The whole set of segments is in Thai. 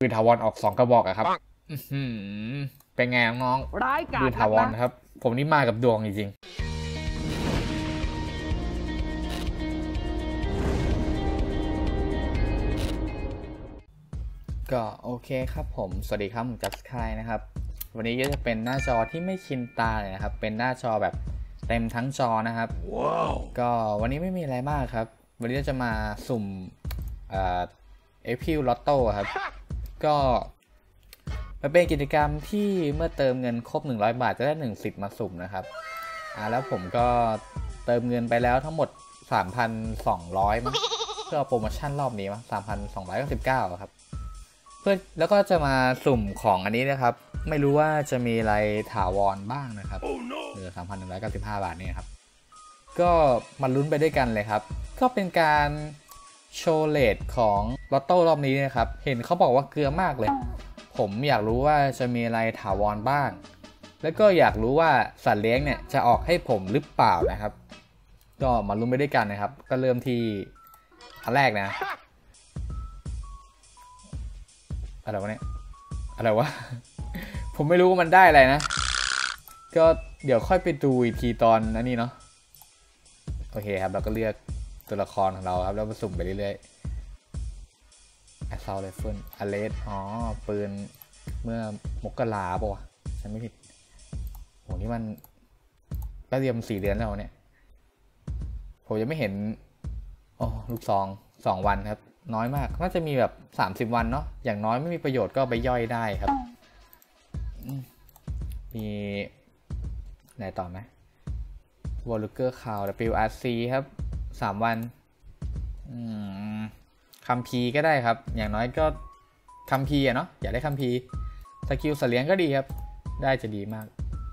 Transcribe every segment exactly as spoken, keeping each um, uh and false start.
ปืนถาวรออกสองกระบอกอะครับเป็นไงน้องปืนถาวรครับผมนี่มากับดวงจริงๆก็โอเคครับผมสวัสดีครับผมจัสคายนะครับวันนี้ก็จะเป็นหน้าจอที่ไม่ชินตาเลยนะครับเป็นหน้าจอแบบเต็มทั้งจอนะครับ wow. ก็วันนี้ไม่มีอะไรมากครับวันนี้จะมาสุ่มเอ่อเอพิลลอตโต้ครับก็มันเป็นกิจกรรมที่เมื่อเติมเงินครบหนึ่งร้อยบาทจะได้หนึ่งสิทธิ์มาสุ่มนะครับอ่าแล้วผมก็เติมเงินไปแล้วทั้งหมด สามพันสองร้อย มั้งเพื่อโปรโมชั่นรอบนี้มั้ง สามพันสองร้อยเก้าสิบเก้า ครับเพื่อแล้วก็จะมาสุ่มของอันนี้นะครับไม่รู้ว่าจะมีอะไรถาวรบ้างนะครับเหลือ สามพันหนึ่งร้อยเก้าสิบห้า บาทนี่ครับก็มาลุ้นไปด้วยกันเลยครับก็เป็นการโชว์เลทของลอตโต้รอบนี้นะครับเห็นเขาบอกว่าเกลือมากเลยผมอยากรู้ว่าจะมีอะไรถาวรบ้างแล้วก็อยากรู้ว่าสัตว์เลี้ยงเนี่ยจะออกให้ผมหรือเปล่านะครับก็มาลุ้นไปด้วยกันนะครับก็เริ่มที่อันแรกนะอะไรวะเนี่ยอะไรวะ ผมไม่รู้ว่ามันได้อะไรนะก็เดี๋ยวค่อยไปดูอีกทีตอนนั้นนี่เนาะโอเคครับเราก็เลือกตัวละครของเราครับแล้วมาสุ่มไปเรื่อยๆ Assault Rifle อเลสอ๋อปืนเมื่อมกราป่ะวะฉันไม่ผิดโหนี่มันแป๊บเดียวมันสี่เดือนแล้วเนี่ยผมยังไม่เห็นโอ้ลูกซองสองวันครับน้อยมากน่าจะมีแบบสามสิบวันเนาะอย่างน้อยไม่มีประโยชน์ก็ไปย่อยได้ครับมีไหนต่อไหมวอลเกอร์คาว ดับเบิลยู อาร์ ซี ครับสามวันคัมพีก็ได้ครับอย่างน้อยก็คัมพีอะเนาะอยากได้คัมพีสกิลเสลียงก็ดีครับได้จะดีมาก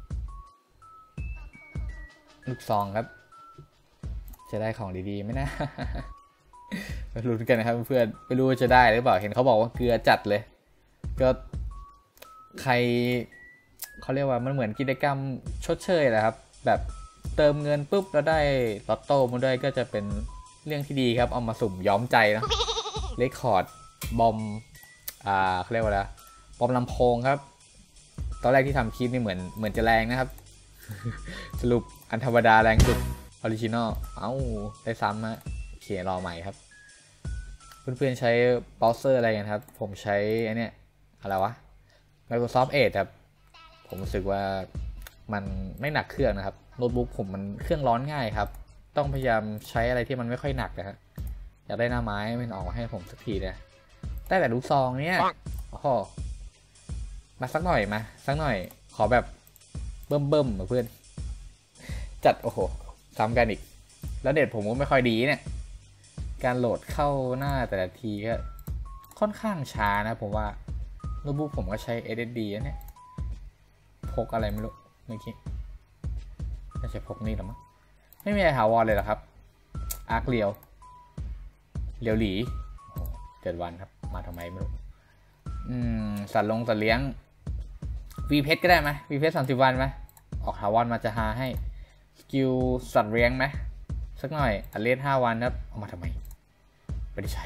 ลูกซองครับจะได้ของดีๆไหมนะมาลุ้นกันนะครับเพื่อนไม่รู้จะได้หรือเปล่าเห็นเขาบอกว่าเกลือจัดเลยก็ใครเขาเรียกว่ามันเหมือนกิจกรรมชดเชยแหละครับแบบเติมเงินปุ๊บแล้วได้ลอตโต้มาด้วยก็จะเป็นเรื่องที่ดีครับเอามาสุ่มย้อมใจนะเรคคอร์ดบอมอ่าเขาเรียกว่าอะไรบอมลำโพงครับตอนแรกที่ทำคลิปนี่เหมือนเหมือนจะแรงนะครับสรุปอันธรรมดาแรงสุดออริจินอลเอ้าได้ซ้ำนะเขียนรอใหม่ครับเพื่อนๆใช้เบราว์เซอร์อะไรกันครับผมใช้ไอเนี้ยอะไรวะ Microsoft Edge ครับผมรู้สึกว่ามันไม่หนักเครื่องนะครับโน้ตบุ๊กผมมันเครื่องร้อนง่ายครับต้องพยายามใช้อะไรที่มันไม่ค่อยหนักนะฮะอยากได้หน้าไม้มันออกมาให้ผมสักทีนะได้แต่ลูกซองเนี้ยโอ้โหมาสักหน่อยมาสักหน่อยขอแบบเบิ่มเบิ่มเพื่อนจัดโอ้โหซ้ำกันอีกแล้วเน็ตผมก็ไม่ค่อยดีเนี่ยการโหลดเข้าหน้าแต่ละทีก็ค่อนข้างช้านะผมว่าโน้ตบุ๊กผมก็ใช้ เอส เอส ดี เนี่ยพกอะไรไม่รู้เมื่อกี้น่าจะพกนี่หรอมั้งไม่มีอะไรถาวรเลยหรอครับอาร์คเลียวเลียวหลีเจ็ดวันครับมาทำไมไม่รู้อืมสัตว์ลงสัตว์เลี้ยงวีเพชรก็ได้ไหมวีเพชรสามสิบวันไหมออกถาวรมาจะหาให้สกิลสัตว์เลี้ยงไหมสักหน่อยอเลสห้าวันครับเอามาทำไมไม่ได้ใช้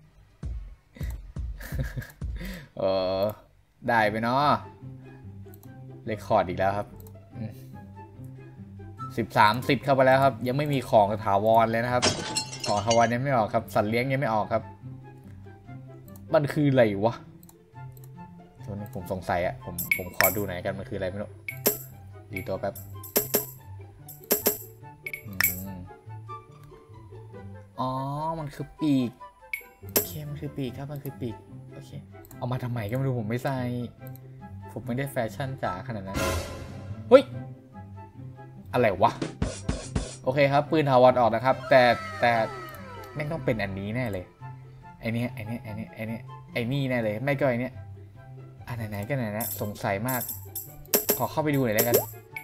เออได้ไปเนาะเรคคอร์ดอีกแล้วครับสิบสามสิบเข้าไปแล้วครับยังไม่มีของถาวรเลยนะครับของถาวรยังไม่ออกครับสัตว์เลี้ยงยังไม่ออกครับมันคืออะไรวะตัวนี้ผมสงสัยอ่ะผมผมขอดูหน่อยกันมันคืออะไรไม่รู้ดีตัวแป๊บอ๋อมันคือปีกโอเคมันคือปีกครับมันคือปีกโอเคเอามาทำไมก็ไม่รู้ผมไม่ใส่ผมไม่ได้แฟชั่นจ๋าขนาดนั้นเฮ้ยอะไรวะโอเคครับปืนถาวรออกนะครับแต่แต่แม่งต้องเป็นอันนี้แน่เลยไอเนี้ยไอเนี้ยไอเนี้ยไอเนี้ยไอนี่แน่เลยไม่ก็ไอเนี้ยอันไหนๆก็ไหนนะสงสัยมากขอเข้าไปดูหน่อยแล้วกัน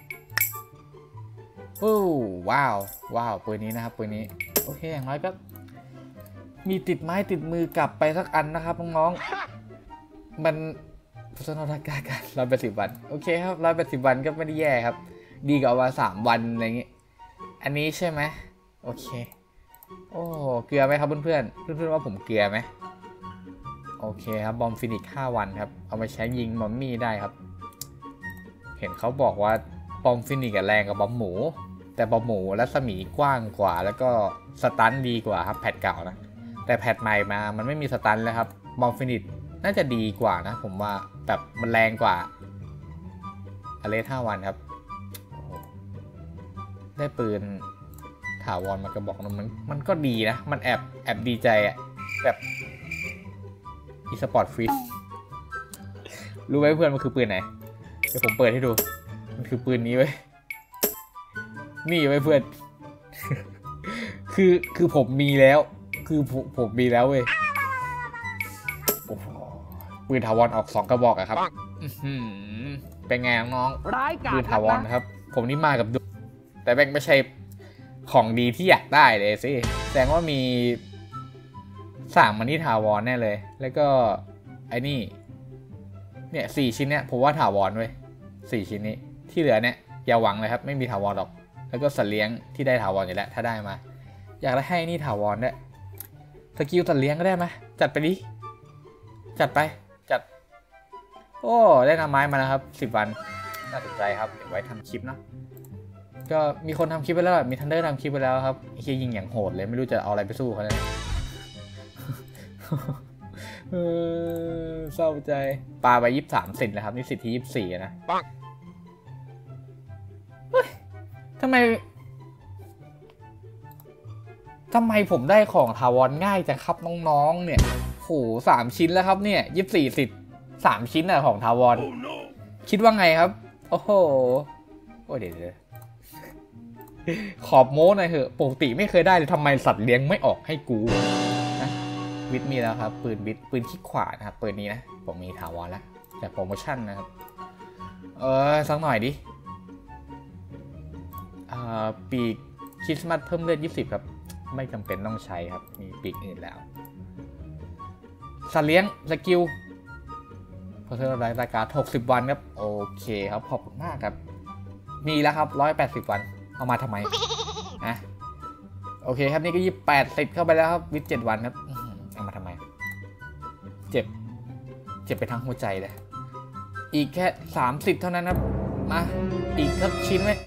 โอ้ว้าวว้าวปืนนี้นะครับปืนนี้โอเคอย่างน้อยก็มีติดไม้ติดมือกลับไปสักอันนะครับน้องๆมันพัฒนาการกันร้อยแปดสิบวันโอเคครับร้อยแปดสิบวันก็ไม่ได้แย่ครับดีกว่าว่าสามวันอะไรเงี้ยอันนี้ใช่ไหมโอเคโอ้เกลือไหมครับเพื่อนๆเพื่อนๆว่าผมเกลือไหมโอเคครับบอมฟินิกห้าวันครับเอาไปใช้ยิงมอมมี่ได้ครับเห็นเขาบอกว่าบอมฟินิกแรงกับบอมหมูแต่บอมหมูรัศมีกว้างกว่าแล้วก็สตันดีกว่าครับแพทเก่านะแต่แพทใหม่มามันไม่มีสตันแล้วครับบอมฟินิกน่าจะดีกว่านะผมว่าแบบมันแรงกว่าอเลสห้าวันครับได้ปืนถาวรมากระบอกนึงมันมันก็ดีนะมันแอบแอบดีใจอะแบบอีสปอร์ตฟรีรู้ไหมเพื่อนมันคือปืนไหนเดี๋ยวผมเปิดให้ดูมันคือปืนนี้เว้ยนี่ไว้เพื่อน คือคือผมมีแล้วคือผมผมมีแล้วเว้ยปืนถาวรออกสองกระบอกอะครับเป็นไงน้องปืนถาวรนะครับผมนี่มากับดูแต่แบงไม่ใช่ของดีที่อยากได้เลยสิแสดงว่ามีสั่งมันที่ถาวรแน่เลยแล้วก็ไอ้นี่เนี่ยสี่ชิ้นเนี่ยผมว่าถาวรเว้ยสี่ชิ้นนี้ที่เหลือเนี่ยอย่าหวังเลยครับไม่มีถาวรหรอกแล้วก็สัตว์เลี้ยงที่ได้ถาวรอยู่แล้วถ้าได้มาอยากได้ให้นี่ถาวรด้วยสกิลสัตว์เลี้ยงก็ได้ไหมจัดไปดิจัดไปจัดโอ้ได้นำไม้มาแล้วครับสิบวันน่าสนใจครับเดี๋ยวไว้ทำคลิปเนาะก็มีคนทำคลิปไปแล้วมีทันเดอร์ทำคลิปไปแล้วครับไอ้เหี้ยยิงอย่างโหดเลยไม่รู้จะเอาอะไรไปสู้เขาเลยเศร้าใจปลาไปยี่สิบสามสิทธิ์แล้วครับนี่สิทธิ์ที่ยี่สิบสี่นะทำไมทำไมผมได้ของถาวรง่ายจังครับน้องๆเนี่ยโหสามชิ้นแล้วครับเนี่ยยี่สิบสี่สิทธิ์สามชิ้นอะของถาวร oh, no. คิดว่าไงครับโอ้โหโอ้เดี๋ยวขอบโม้หน่อยเถอะปกติไม่เคยได้เลยทำไมสัตว์เลี้ยงไม่ออกให้กูนะวิทมีแล้วครับปืนวิทปืนขี้ขวานะครับปืนนี้นะผมมีถาวรแล้วจากโปรโมชั่นนะครับเออสักหน่อยดิอ่าปีกคริสต์มาสเพิ่มเลือดยี่สิบครับไม่จำเป็นต้องใช้ครับมีปีกอื่นแล้วสัตว์เลี้ยงสกิลพอเธอได้รายการหกสิบวันครับโอเคครับขอบคุณมากครับมีแล้วครับร้อยแปดสิบวันเอามาทำไมนะโอเคครับนี่ก็ยี่สิบแปดสิบเข้าไปแล้วครับวิทเจ็ดวันครับเอามาทำไมเจ็บเจ็บไปทั้งหัวใจเลยอีกแค่สามสิบเท่านั้นครับมาอีกสักชิ้นไหม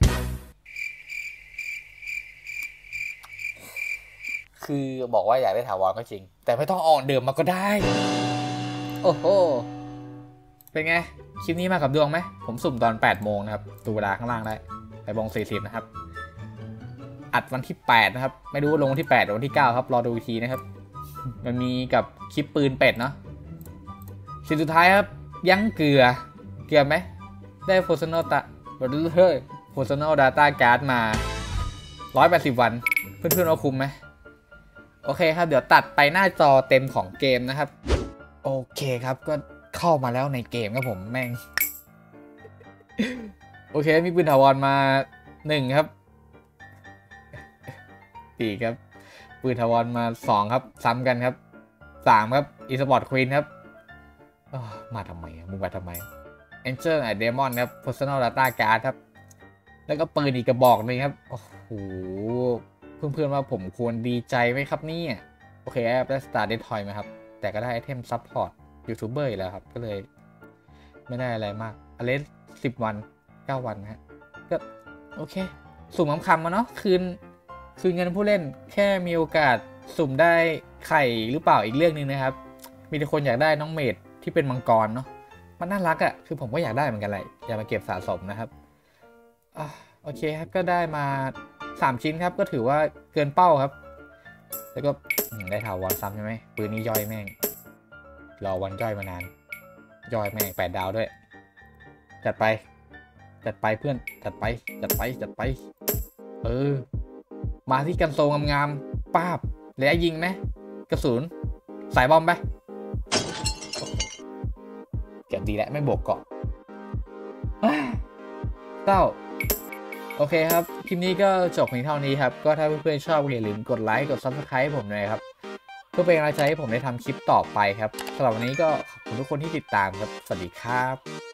คือบอกว่าอยากได้ถาวรก็จริงแต่ไม่ต้องอ่อนเดิมมาก็ได้โอ้โหเป็นไงคลิปนี้มากับดวงไหมผมสุ่มตอนแปดโมงนะครับดูเวลาข้างล่างได้แปดโมงสี่สิบนะครับอัดวันที่แปดนะครับไม่รู้ว่าลงวันที่แปดหรือวันที่เก้าครับรอดูอีกทีนะครับมันมีกับคลิปปืนเป็ดเนาะสิ่งสุดท้ายครับยั้งเกลือเกลือไหมได้โฟร์ซโนตะเฮ้ยโฟร์ซโนดาต้าการ์ดมาร้อยแปดสิบวันเพื่อนๆว่าคุ้มไหมโอเคครับเดี๋ยวตัดไปหน้าจอเต็มของเกมนะครับโอเคครับก็เข้ามาแล้วในเกมครับผมแม่งโอเคมีปืนถาวรมาหนึ่งครับสี่ครับปืนถาวรมาสองครับซ้ำกันครับสามครับอีสปอร์ตควีนครับมาทำไมมึงมาทำไมเอ็นเจอร์ไอเดมอนครับ Personal Data Card ครับแล้วก็ปืนอีกกระบอกนึงครับโอ้โหเพื่อนๆว่าผมควรดีใจไหมครับนี่โอเคได้สตาร์เดททอยไหมครับแต่ก็ได้ไอเทมซัพพอร์ตยูทูบเบอร์แล้วครับก็เลยไม่ได้อะไรมากอเลสสิบวันเก้าวันนะฮะก็โอเคสุ่มคำๆมาเนาะคืนคืนเงินผู้เล่นแค่มีโอกาสสุ่มได้ไข่หรือเปล่าอีกเรื่องนึงนะครับมีแต่คนอยากได้น้องเมดที่เป็นมังกรเนาะมันน่ารักอะ่ะคือผมก็อยากได้เหมือนกันแหละอยากมาเก็บสะสมนะครับอ่ะโอเคครับก็ได้มาสามชิ้นครับก็ถือว่าเกินเป้าครับแล้วก็ได้ถาวรซ้ำใช่ไหมปืนนี้ย่อยแม่งรอวันย่อยมานานย่อยแม่งแปดดาวด้วยจัดไปจัดไปเพื่อนจัดไปจัดไปจัดไปเออมาที่กันโซงามๆป้าบแล้วยิงไหมกระสุนสายบอมไปเก็บดีแล้วไม่บวกเกาะเต้าโอเคครับคลิปนี้ก็จบเพียงเท่านี้ครับก็ถ้าเพื่อนๆชอบอย่าลืมกดไลค์กด ซับสไครบ์ ให้ผมหน่อยครับเพื่อเป็นกำลังใจให้ผมได้ทำคลิปต่อไปครับสำหรับวันนี้ก็ขอบคุณทุกคนที่ติดตามครับสวัสดีครับ